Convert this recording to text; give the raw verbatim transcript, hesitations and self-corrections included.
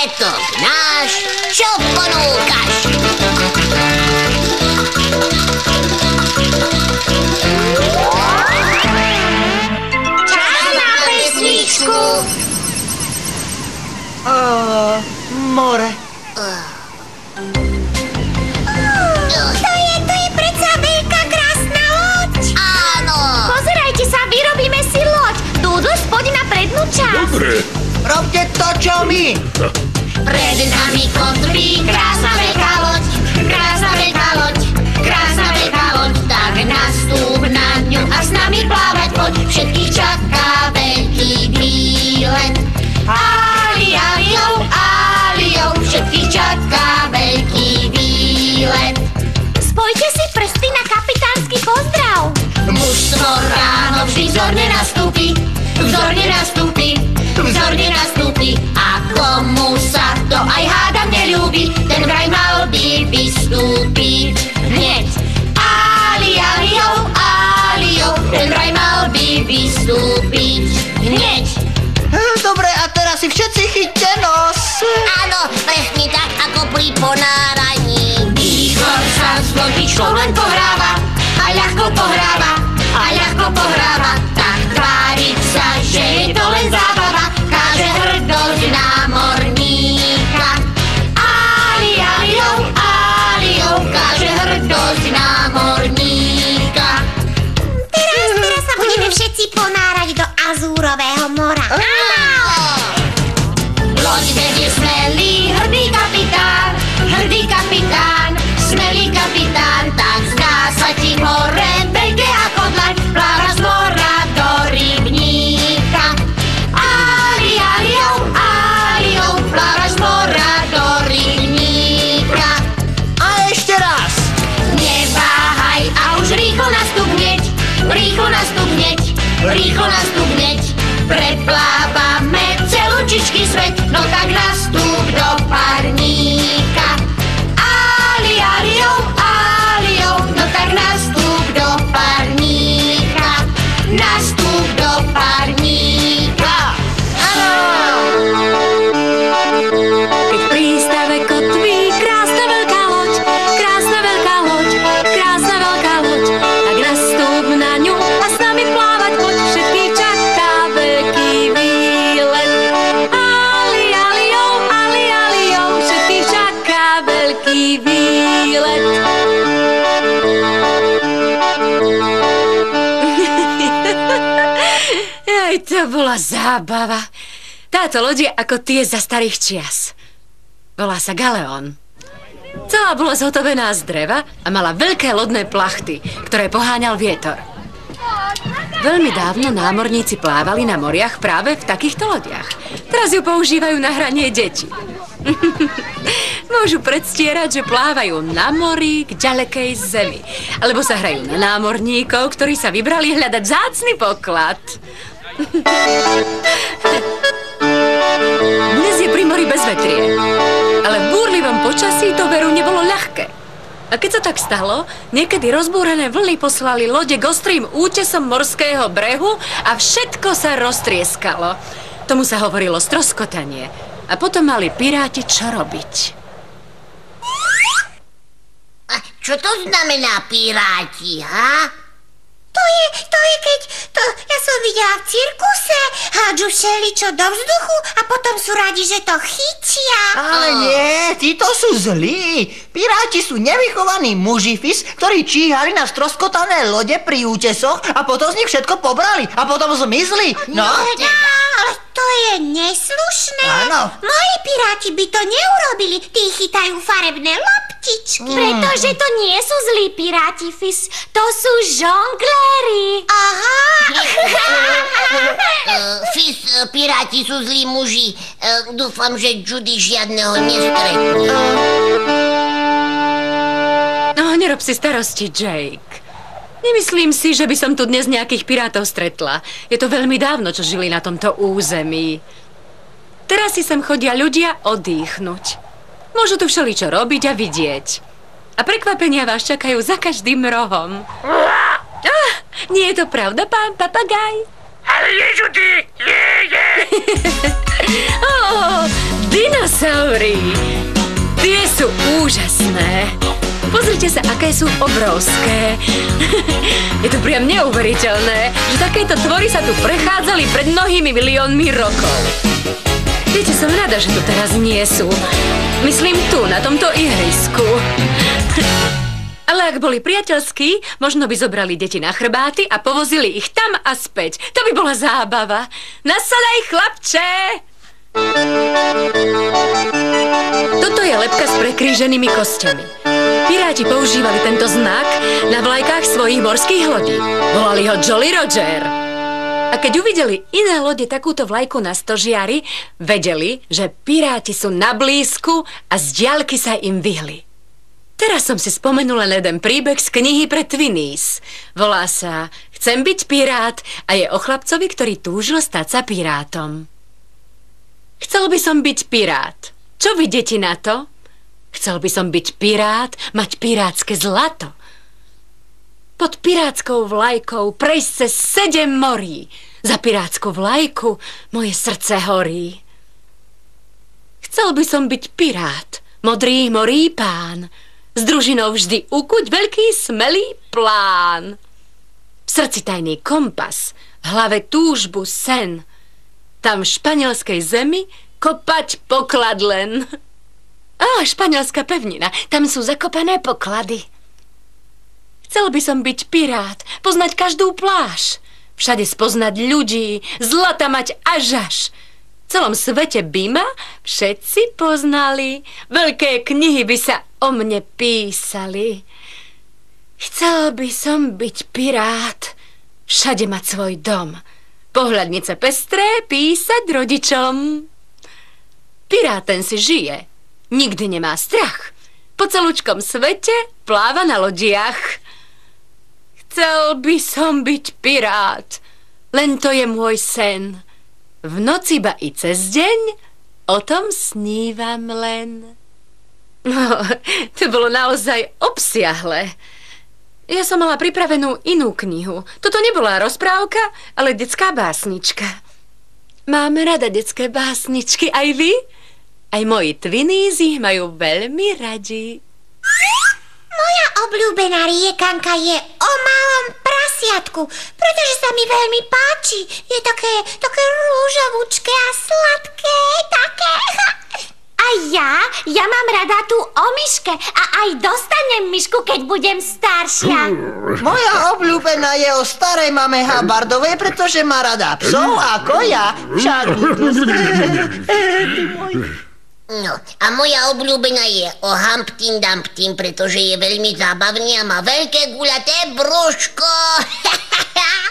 Majetok náš, čo ponúkaš? Čas na pesničku. Uh, more. Uh. To je, to je predsa veľká krásna loď. Áno. Pozerajte sa, vyrobíme si loď. Doodles, poď na prednú časť. Dobre. Robte to, čo my. Pred nami kotví krásna veľká loď, krásna veľká loď, krásna veľká loď. Tak nastúp na ňu a s nami plávať poď. Všetkých čaká veľký výlet. Ali, aliou, aliou, všetkých čaká veľký výlet. Spojte si prsty na kapitánsky pozdrav. Mužstvo ráno vždy vzorne nastúpi, vzorne nastúpi, vzorne nastúpi. A komu sa to aj hádam neľúbi, ten vraj mal by vystúpiť hneď. Ali, aliou, aliou, ten vraj mal by vystúpiť hneď. Dobre, a teraz si všetci chyťte nos. Áno, presne tak ako pri ponáraní. Výchor sa s loďičkou len pohráva, a ľahko pohráva, a ľahko pohráva. Tak tváriť sa, že je to len zábava, káže hrdosť námorníka. Ali, aliou, aliou, káže hrdosť námorníka. Teraz, teraz sa budeme všetci ponárať do Azúrového mora. Loď vedie smelý, hrdý kapitán, hrdý kapitán, smelý kapitán. Tak zdá sa ti more veľké ako dlaň, pláva z mora do rybníka. Ali, aliou, aliou, pláva z mora do rybníka. A ešte raz. Neváhaj a už rýchlo nastup hneď, rýchlo nastup hneď, rýchlo nastup hneď. Preplávame celúčičký svet, no tak nastup do parníka. Ali, aliou, aliou, no tak nastup do parníka. Nastup do parníka. Áno. Keď v prístave kotví krásna veľká loď, krásna veľká loď, krásna veľká loď, tak nastúp na ňu a s nami plávať poď. Všetkých čaká veľký výlet. Ali, aliou, ali, aliou, všetkých čaká veľký výlet. Aj to bola zábava. Táto loď je ako tie za starých čias. Volá sa Galeón. Celá bola zhotovená z dreva a mala veľké lodné plachty, ktoré poháňal vietor. Veľmi dávno námorníci plávali na moriach práve v takýchto lodiach. Teraz ju používajú na hranie detí. Môžu predstierať, že plávajú na mori k ďalekej zemi. Alebo sa hrajú na námorníkov, ktorí sa vybrali hľadať vzácny poklad. Dnes je pri mori bezvetrie, ale v búrlivom počasí to veru nebolo ľahké. A keď sa tak stalo, niekedy rozbúrené vlny poslali lode k ostrým útesom morského brehu a všetko sa roztrieskalo. Tomu sa hovorilo stroskotanie. A potom mali piráti čo robiť. A čo to znamená piráti, ha? To je, to je keď, to ja som videla v cirkuse, hádžu všeličo do vzduchu a potom sú radi, že to chytia. Ale nie, títo sú zlí. Piráti sú nevychovaní mužifis, ktorí číhali na stroskotané lode pri útesoch a potom z nich všetko pobrali a potom zmizli. No, No, ale to je neslušné. Áno. Moji piráti by to neurobili. Tí chytajú farebné loptičky. Pretože to nie sú zlí piráti, Fis. To sú žongléri. Aha. Uh, Fis, uh, piráti sú zlí muži. Uh, dúfam, že Judy žiadneho nestretnú. No, nerob si starosti, Jake. Nemyslím si, že by som tu dnes nejakých pirátov stretla. Je to veľmi dávno, čo žili na tomto území. Teraz si sem chodia ľudia oddychnúť. Môžu tu všeličo robiť a vidieť. A prekvapenia vás čakajú za každým rohom. Ah, nie je to pravda, pán papagaj? Ale je, Judy! Je, je! Oh, dinos dinosaury. Tie sú úžasné. Pozrite sa, aké sú obrovské. Je to priam neuveriteľné, že takéto tvory sa tu prechádzali pred mnohými miliónmi rokov. Viete, som rada, že tu teraz nie sú. Myslím tu, na tomto ihrisku. Ale ak boli priateľskí, možno by zobrali deti na chrbáty a povozili ich tam a späť. To by bola zábava. Nasadaj, chlapče! Toto je lebka s prekríženými kostiami. Piráti používali tento znak na vlajkách svojich morských lodí. Volali ho Jolly Roger. A keď uvideli iné lode takúto vlajku na stožiari, vedeli, že piráti sú na blízku a z diaľky sa im vyhli. Teraz som si spomenula na jeden príbeh z knihy pre Tweenies. Volá sa Chcem byť pirát a je o chlapcovi, ktorý túžil stať sa pirátom. Chcel by som byť pirát. Čo vy, deti, na to? Chcel by som byť pirát, mať pirátske zlato. Pod pirátskou vlajkou prejsť cez sedem morí. Za pirátsku vlajku moje srdce horí. Chcel by som byť pirát, modrý morí pán. S družinou vždy ukuť veľký smelý plán. V srdci tajný kompas, v hlave túžbu sen. Tam v španielskej zemi kopať poklad len. Á, španielská pevnina, tam sú zakopané poklady. Chcel by som byť pirát, poznať každú pláž. Všade spoznať ľudí, zlata mať až až. V celom svete by ma všetci poznali, veľké knihy by sa o mne písali. Chcel by som byť pirát, všade mať svoj dom, pohľadnice pestré písať rodičom. Pirát ten si žije, nikdy nemá strach, po celúčkom svete pláva na lodiach. Chcel by som byť pirát, len to je môj sen. V noci ba i cez deň o tom snívam len. No, to bolo naozaj obsiahle. Ja som mala pripravenú inú knihu. Toto nebola rozprávka, ale detská básnička. Máme rada detské básničky, aj vy? Aj moji Tweenies ich majú veľmi radi. Moja obľúbená riekanka je o malom prasiatku, pretože sa mi veľmi páči. Je také, také rúžovúčké a sladké, také. A ja, ja mám rada tú o myške a aj dostanem myšku, keď budem staršia. Moja obľúbená je o starej mame Habardovej, pretože má rada psov ako ja. Však... No, a moja obľúbená je o Humpty Dumpty, pretože je veľmi zábavný a má veľké guľaté brúško.